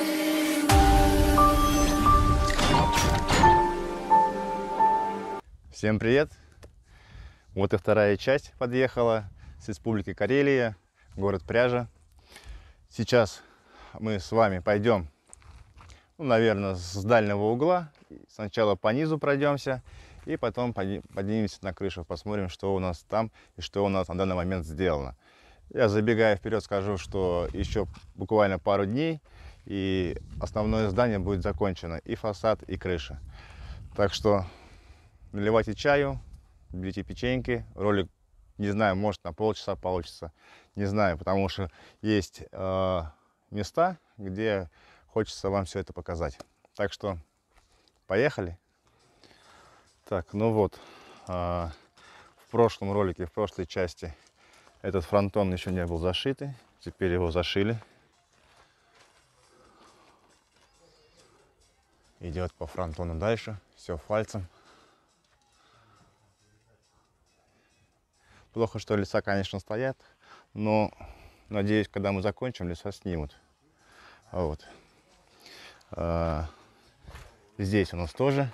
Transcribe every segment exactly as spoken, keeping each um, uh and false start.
Всем привет! Вот и вторая часть подъехала с Республики Карелия, город Пряжа. Сейчас мы с вами пойдем, ну, наверное, с дальнего угла. Сначала по низу пройдемся и потом поднимемся на крышу, посмотрим, что у нас там и что у нас на данный момент сделано. Я, забегая вперед, скажу, что еще буквально пару дней и основное здание будет закончено, и фасад, и крыша. Так что наливайте чаю, берите печеньки. Ролик, не знаю, может на полчаса получится, не знаю, потому что есть э, места, где хочется вам все это показать. Так что поехали. Так, ну вот, э, в прошлом ролике, в прошлой части этот фронтон еще не был зашитый, теперь его зашили. Идет по фронтону дальше, все фальцем. Плохо, что леса, конечно, стоят, но надеюсь, когда мы закончим, леса снимут. Вот. А, здесь у нас тоже,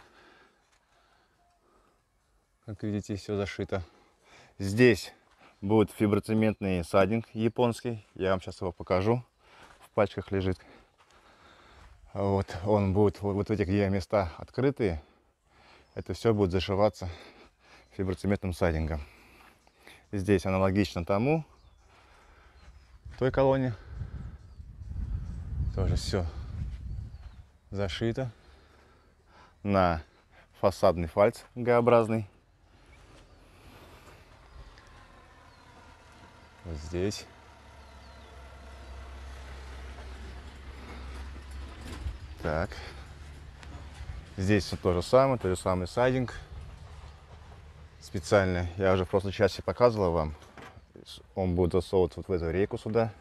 как видите, все зашито. Здесь будет фиброцементный сайдинг японский. Я вам сейчас его покажу. В пачках лежит. Вот. Он будет вот в этих, где места открытые. Это все будет зашиваться фиброцементным сайдингом. Здесь аналогично тому, той колонне. Тоже все зашито на фасадный фальц Г-образный. Вот здесь. Так. Здесь все то же самое, тот же самый сайдинг. Специально, я уже в прошлой части показывал вам, он будет засовываться вот в эту рейку сюда.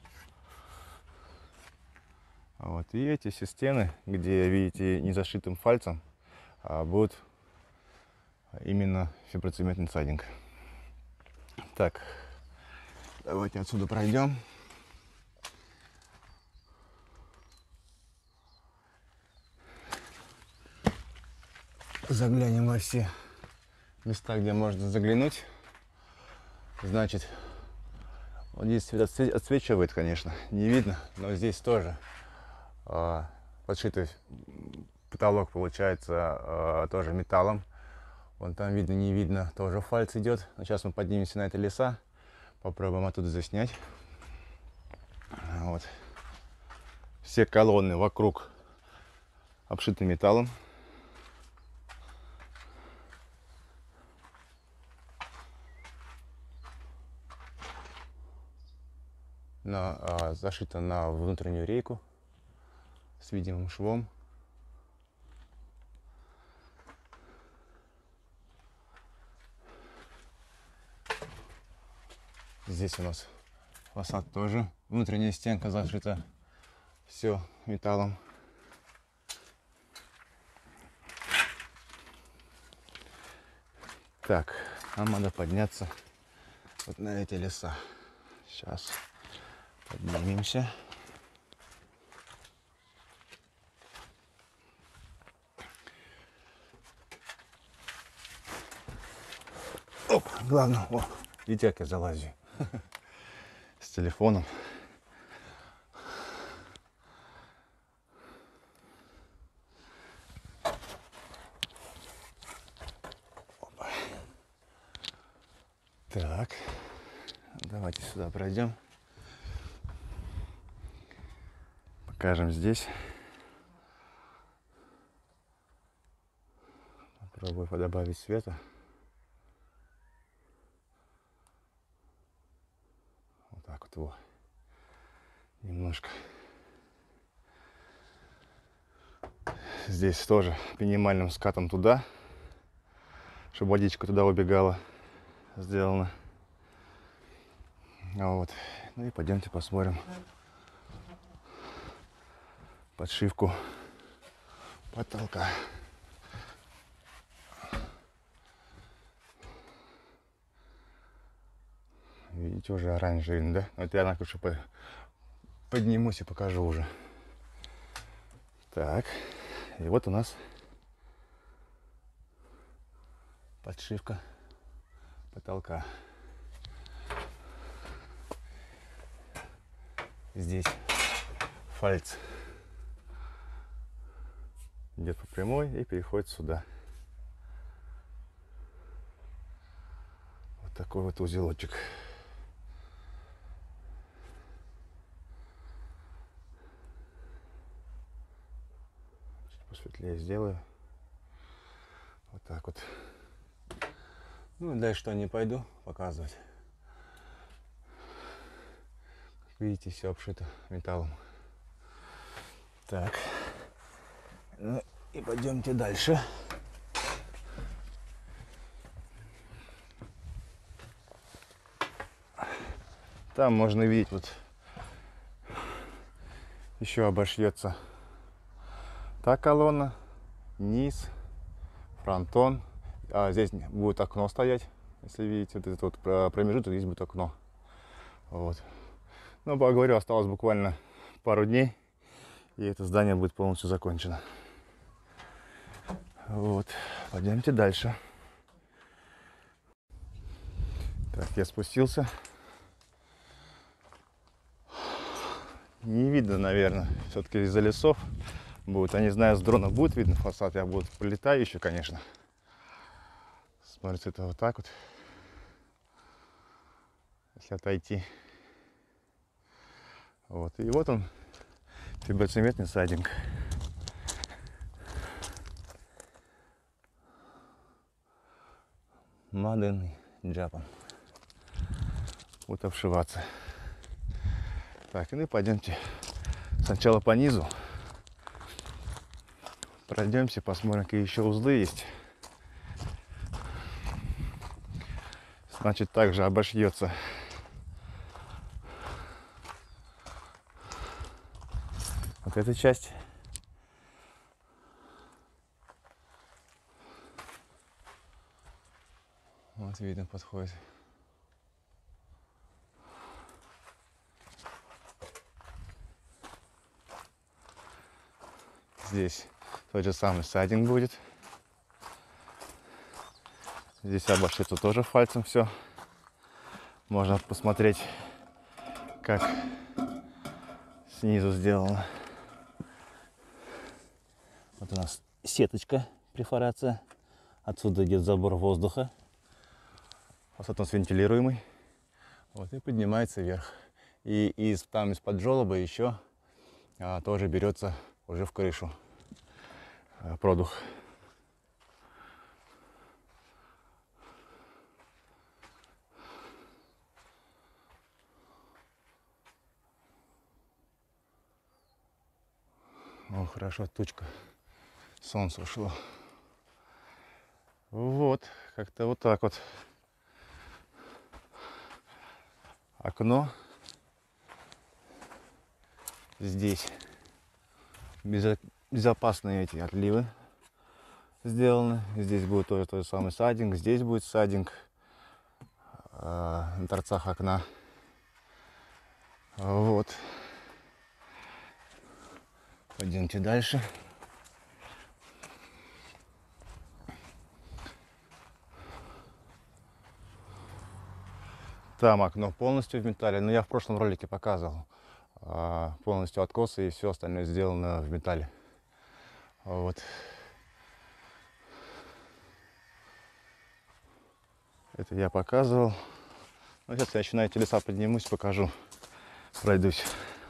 Вот. И эти все стены, где, видите, не зашитым фальцем, а будут именно фиброцементный сайдинг. Так, давайте отсюда пройдем. Заглянем во все места, где можно заглянуть. Значит, вот здесь свет отсвечивает, конечно, не видно, но здесь тоже э, подшитый потолок получается э, тоже металлом. Вон там видно, не видно, тоже фальц идет. Но сейчас мы поднимемся на эти леса, попробуем оттуда заснять. Вот. Все колонны вокруг обшиты металлом. На, а, зашито на внутреннюю рейку с видимым швом. Здесь у нас фасад тоже. Внутренняя стенка зашита все металлом. Так, нам надо подняться вот на эти леса. Сейчас поднимемся. Оп, главное, о, видите, как я залазю с телефоном. Опа. Так, давайте сюда пройдем. Покажем здесь. Попробую добавить света. Вот так вот его. Немножко. Здесь тоже минимальным скатом туда, чтобы водичка туда убегала. Сделано. Вот. Ну и пойдемте посмотрим подшивку потолка. Видите, уже оранжевый, да? Вот я на крышу поднимусь и покажу уже. Так, и вот у нас подшивка потолка. Здесь фальц идет по прямой и переходит сюда. Вот такой вот узелочек. Чуть посветлее сделаю. Вот так вот. Ну и дальше что не пойду показывать. Как видите, все обшито металлом. Так. Ну и пойдемте дальше. Там можно видеть, вот еще обошьется та колонна, низ, фронтон. А здесь будет окно стоять, если видите, вот этот вот промежуток, здесь будет окно. Вот. Ну, поговорю, осталось буквально пару дней, и это здание будет полностью закончено. Вот, пойдемте дальше. Так, я спустился. Не видно, наверное, все-таки из-за лесов будет. Я не знаю, с дрона будет видно фасад, я буду полетаю еще, конечно. Смотрится это вот так вот. Если отойти. Вот, и вот он, фиброцементный сайдинг. Made in Japan. Вот обшиваться. Так, ну и пойдемте сначала по низу. Пройдемся, посмотрим, какие еще узлы есть. Значит, также обошьется вот эта часть. Вот видно, подходит. Здесь тот же самый сайдинг будет. Здесь обошьется тоже фальцем все. Можно посмотреть, как снизу сделано. Вот у нас сеточка, перфорация. Отсюда идет забор воздуха. Фасад у нас вентилируемый. Вот, и поднимается вверх. И из, там из-под желоба еще а, тоже берется уже в крышу а, продух. О, хорошо, тучка. Солнце ушло. Вот, как-то вот так вот. Окно. Здесь безопасные эти отливы сделаны. Здесь будет тоже тот же самый сайдинг. Здесь будет сайдинг э, на торцах окна. Вот. Пойдемте дальше. Там окно полностью в металле, но я в прошлом ролике показывал. Полностью откосы и все остальное сделано в металле. Вот. Это я показывал. Ну, сейчас я еще на эти леса поднимусь, покажу, пройдусь.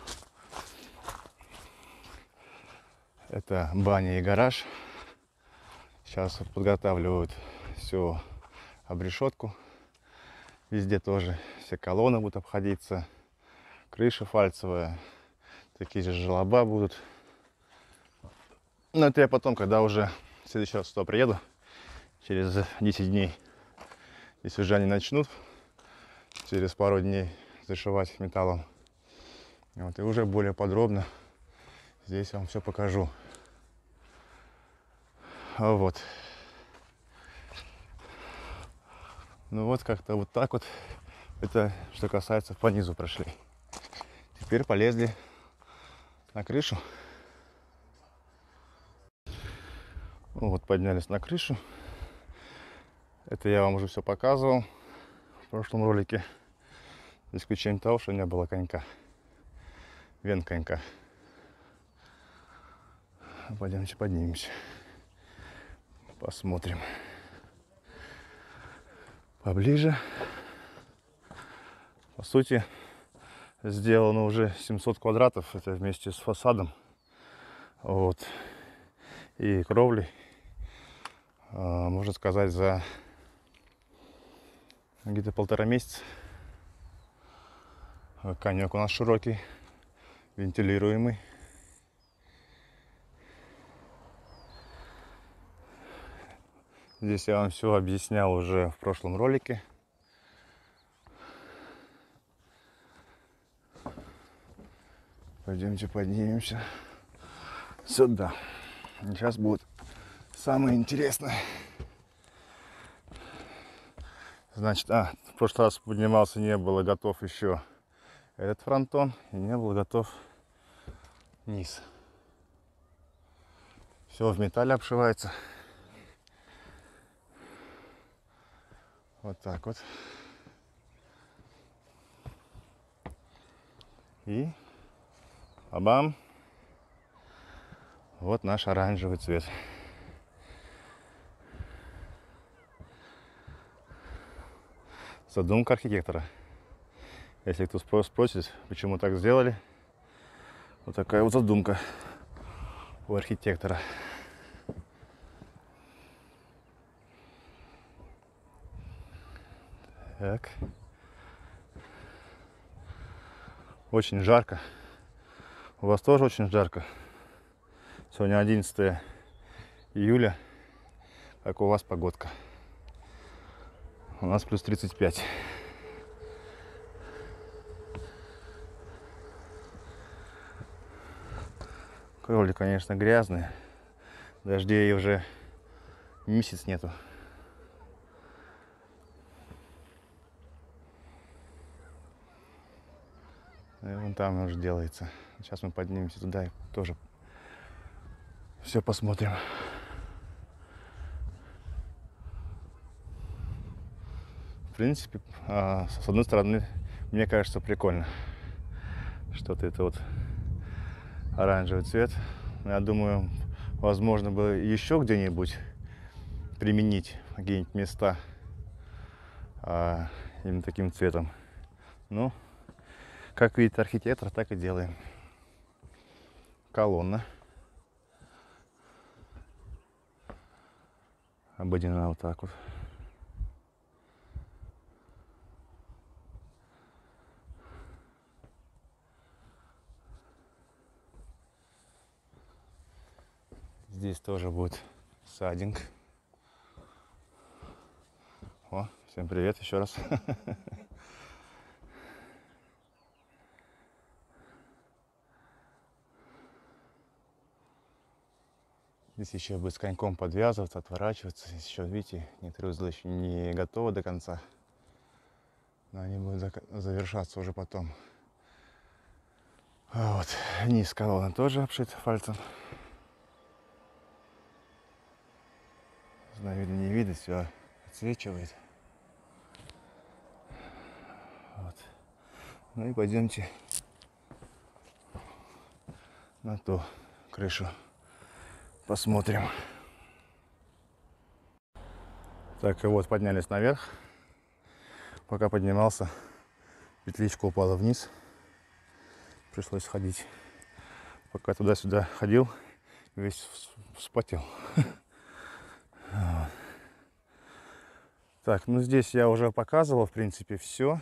Это баня и гараж. Сейчас подготавливают всю обрешетку. Везде тоже все колонны будут обходиться. Крыша фальцевая. Такие же желоба будут. Но это я потом, когда уже в следующий раз сюда приеду, через десять дней. Если уже они начнут через пару дней зашивать металлом. Вот, и уже более подробно здесь я вам все покажу. Вот. Ну вот как-то вот так вот. Это что касается по низу прошли. Теперь полезли на крышу. Вот поднялись на крышу. Это я вам уже все показывал в прошлом ролике. За исключением того, что не было конька. Вен конька. Пойдемте поднимемся. Посмотрим поближе. По сути, сделано уже семьсот квадратов. Это вместе с фасадом. Вот. И кровлей. Можно сказать, за где-то полтора месяца. Конек у нас широкий, вентилируемый. Здесь я вам все объяснял уже в прошлом ролике. Пойдемте поднимемся сюда. Сейчас будет самое интересное. Значит, а, в прошлый раз поднимался, не было готов еще этот фронтон, и не был готов низ. Все в металле обшивается. Вот так вот. И абам. Вот наш оранжевый цвет. Задумка архитектора. Если кто спросит, почему так сделали, вот такая вот задумка у архитектора. Так. Очень жарко. У вас тоже очень жарко. Сегодня одиннадцатое июля. Как у вас погодка? У нас плюс тридцать пять. Кровли, конечно, грязные. Дождей уже месяц нету. И вон там уже делается. Сейчас мы поднимемся туда и тоже все посмотрим. В принципе, с одной стороны, мне кажется, прикольно. Что-то это вот оранжевый цвет. Я думаю, возможно бы еще где-нибудь применить какие-нибудь места а, именно таким цветом. Ну, как видит архитектор, так и делаем. Колонна. Обойдена вот так вот. Здесь тоже будет садинг. О, всем привет еще раз. Здесь еще будет с коньком подвязываться, отворачиваться. Здесь еще, видите, некоторые узлы еще не готовы до конца. Но они будут завершаться уже потом. А вот низ колонны тоже обшит фальцем. Не знаю, видно, не видно, все отсвечивает. Вот. Ну и пойдемте на ту крышу. Посмотрим. Так, и вот поднялись наверх. Пока поднимался, петличка упала вниз. Пришлось ходить. Пока туда-сюда ходил, весь вспотел. Так, ну здесь я уже показывал, в принципе, все.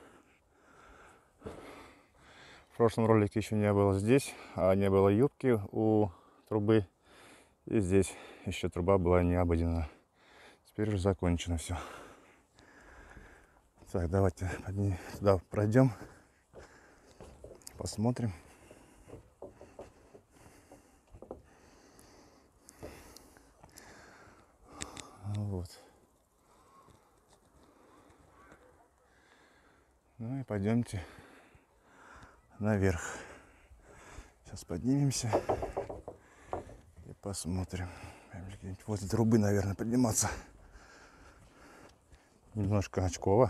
В прошлом ролике еще не было здесь, а не было юбки у трубы. И здесь еще труба была не обойдена. Теперь уже закончено все. Так, давайте туда пройдем. Посмотрим. Вот. Ну и пойдемте наверх. Сейчас поднимемся и посмотрим. Возле трубы, наверное, подниматься. Немножко очково.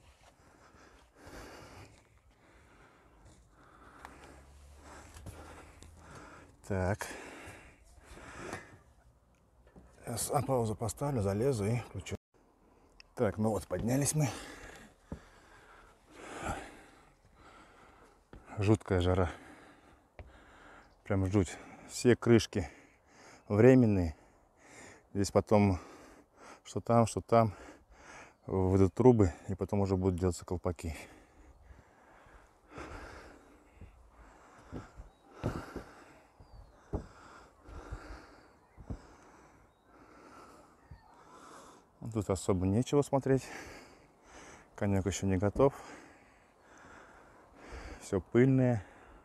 Так. Сейчас на паузу поставлю, залезу и включу. Так, ну вот, поднялись мы. Жуткая жара. Прям жуть. Все крышки временные. Здесь потом что там, что там выйдут трубы, и потом уже будут делаться колпаки. Тут особо нечего смотреть. Конек еще не готов. Все пыльное.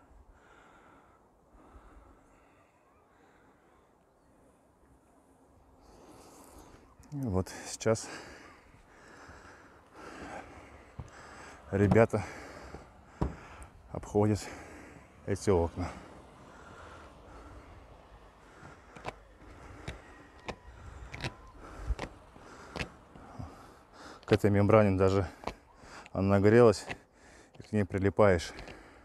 И вот сейчас ребята обходят эти окна. К этой мембране даже она нагрелась, и к ней прилипаешь.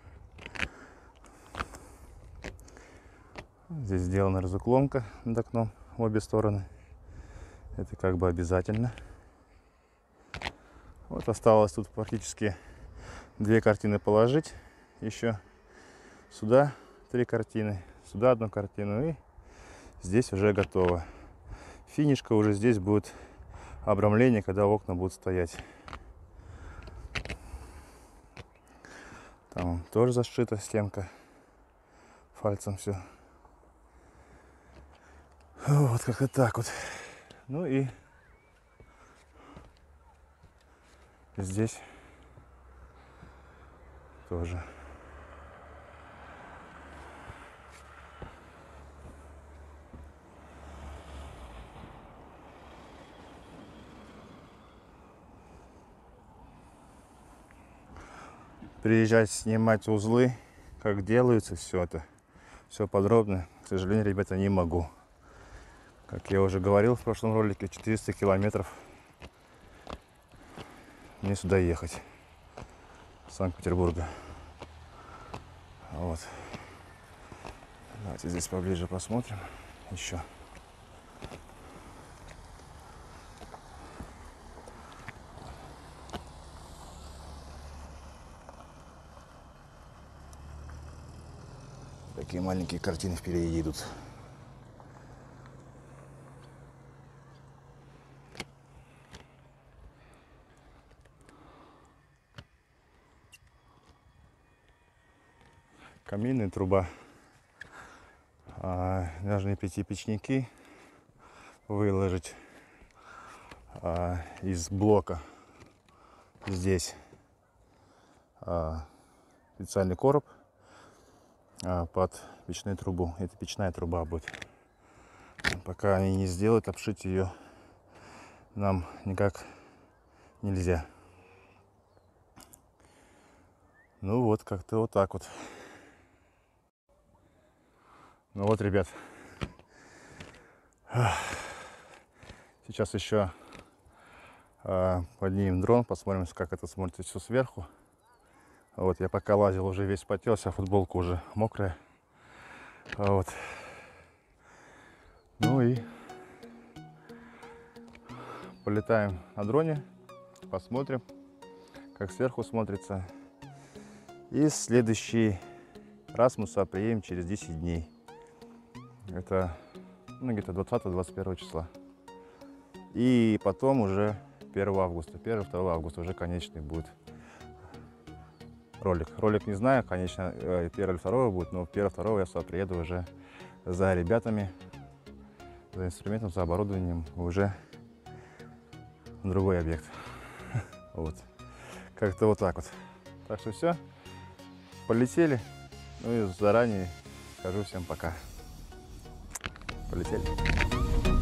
Здесь сделана разуклонка над окном в обе стороны. Это как бы обязательно. Вот осталось тут практически две картины положить. Еще сюда три картины, сюда одну картину, и здесь уже готово. Финишка уже здесь будет обрамление, когда окна будут стоять. Там тоже зашита стенка фальцем все. Вот как-то так вот. Ну и здесь тоже. Приезжать, снимать узлы, как делается все это, все подробно, к сожалению, ребята, не могу. Как я уже говорил в прошлом ролике, четыреста километров мне сюда ехать, с Санкт-Петербурга. Вот. Давайте здесь поближе посмотрим еще. Такие маленькие картины впереди идут. Каминная труба. А, должны прийти печники, выложить а, из блока здесь а, специальный короб а, под печную трубу. Это печная труба будет. Пока они не сделают, обшить ее нам никак нельзя. Ну вот, как-то вот так вот. Ну вот, ребят, сейчас еще э, поднимем дрон, посмотрим, как это смотрится все сверху. Вот, я пока лазил, уже весь потел, вся футболка уже мокрая. Вот. Ну и полетаем на дроне, посмотрим, как сверху смотрится. И следующий раз мы сюда приедем через десять дней. Это ну, где-то двадцатого-двадцать первого числа. И потом уже первого августа. первого-второго августа уже конечный будет ролик. Ролик не знаю, конечно, первого или второго будет, но первого-второго я сюда приеду уже за ребятами, за инструментом, за оборудованием, уже на другой объект. Вот. Как-то вот так вот. Так что все. Полетели. Ну и заранее скажу всем пока. Полетели.